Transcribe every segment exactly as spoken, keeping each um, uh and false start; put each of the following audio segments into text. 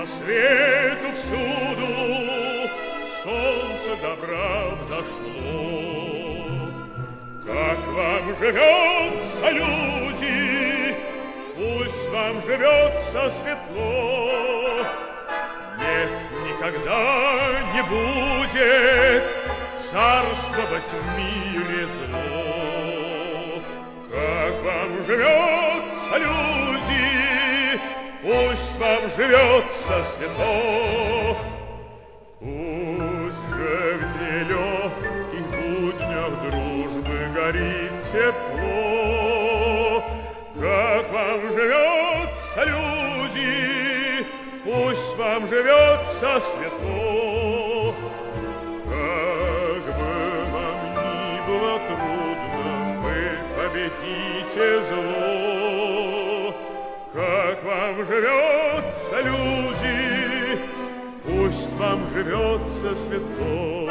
По свету всюду солнце добра взошло. Как вам живется, люди, пусть вам живется светло. Нет, никогда не будет царствовать в мире зло. Как вам живется, люди, пусть вам живется светло. Пусть же в нелегких буднях дружбы горит тепло. Как вам живется, люди, пусть вам живется светло. Как бы вам ни было трудно, вы победите зло. Как вам живется, люди, пусть вам живется светло.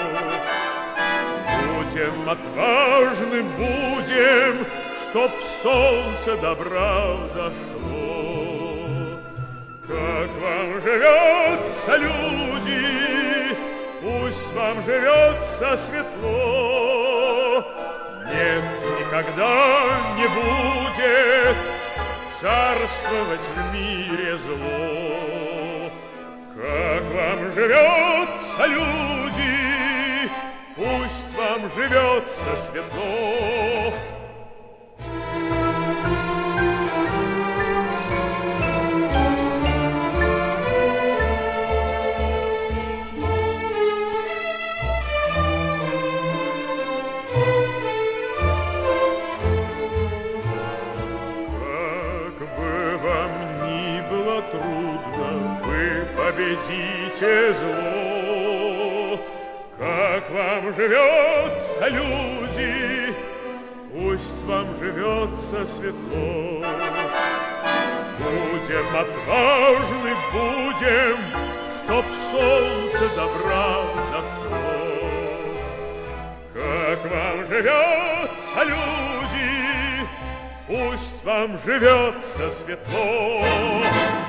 Будем отважны, будем, чтоб солнце добра взошло. Как вам живется, люди, пусть вам живется светло. Нет, никогда не будет царствовать в мире зло. Как вам живется, люди, пусть вам живется светло. Трудно, вы победите зло. Как вам живется, люди, пусть вам живется светло. Будем отважны, будем, чтоб солнце добра взошло. Как вам живется, люди, пусть вам живется светло.